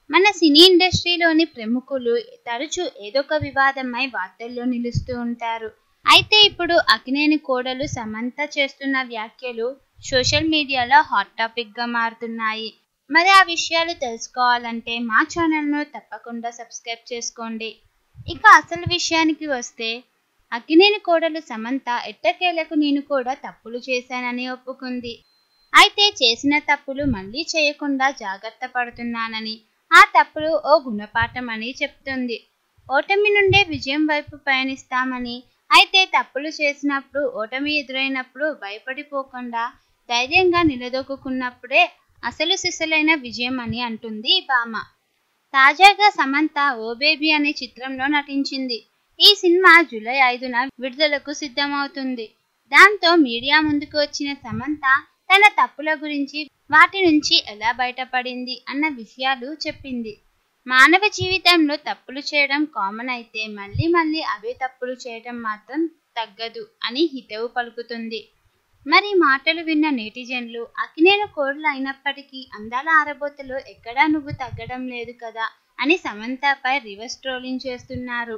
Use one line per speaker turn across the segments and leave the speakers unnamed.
మన సినీ ఇండస్ట్రీలోని ప్రముఖులు తరచూ ఏదొక వివాదమై వార్తల్లో నిలుస్తూ ఉంటారు. అయితే ఇప్పుడు అక్కినేని కోడలు సమంత చేస్తున్న వ్యాఖ్యలు సోషల్ మీడియాలో హాట్ టాపిక్గా మారుతున్నాయి. మరి ఆ విషయాలు తెలుసుకోవాలంటే మా ఛానల్ను తప్పకుండా సబ్స్క్రైబ్ చేసుకోండి. ఇక అసలు విషయానికి వస్తే, అక్కినేని కోడలు సమంత ఎట్టకేలకు నేను కూడా తప్పులు చేశానని ఒప్పుకుంది. అయితే చేసిన తప్పులు మళ్ళీ చేయకుండా జాగ్రత్త పడుతున్నానని, ఆ తప్పులు ఓ గుణపాఠం అని చెప్తుంది. ఓటమి నుండే విజయం వైపు పయనిస్తామని, అయితే తప్పులు చేసినప్పుడు, ఓటమి ఎదురైనప్పుడు భయపడిపోకుండా ధైర్యంగా నిలదొక్కున్నప్పుడే అసలు సిసలైన విజయం అని అంటుంది ఈ భామ. తాజాగా సమంత ఓ బేబీ అనే చిత్రంలో నటించింది. ఈ సినిమా జూలై 5న విడుదలకు సిద్ధమవుతుంది. దాంతో మీడియా ముందుకు వచ్చిన సమంత తన తప్పుల గురించి, వాటి నుంచి ఎలా బయటపడింది అన్న విషయాలు చెప్పింది. మానవ జీవితంలో తప్పులు చేయడం కామన్, అయితే మళ్ళీ మళ్ళీ అవే తప్పులు చేయడం మాత్రం తగ్గదు అని హితవు పలుకుతుంది. మరి మాటలు విన్న నెటిజన్లు, అక్కినేని కోడలు అయినప్పటికీ అందాల ఆరబోతలో ఎక్కడా నువ్వు తగ్గడం లేదు కదా అని సమంతపై రివర్స్ ట్రోలింగ్ చేస్తున్నారు.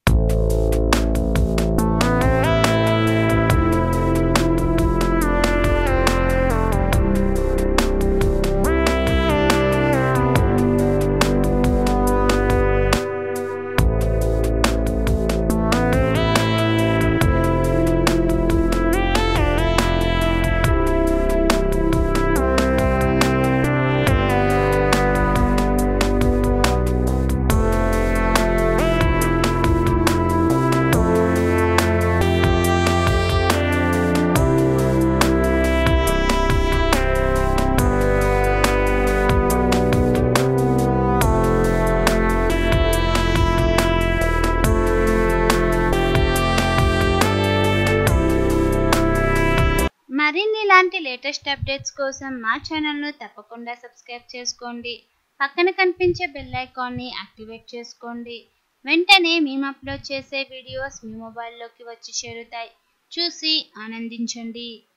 మరిన్ని ఇలాంటి లేటెస్ట్ అప్డేట్స్ కోసం మా ఛానల్ను తప్పకుండా సబ్స్క్రైబ్ చేసుకోండి. పక్కన కనిపించే బెల్ ఐకాన్ని యాక్టివేట్ చేసుకోండి. వెంటనే మేము అప్లోడ్ చేసే వీడియోస్ మీ మొబైల్లోకి వచ్చి చేరుతాయి. చూసి ఆనందించండి.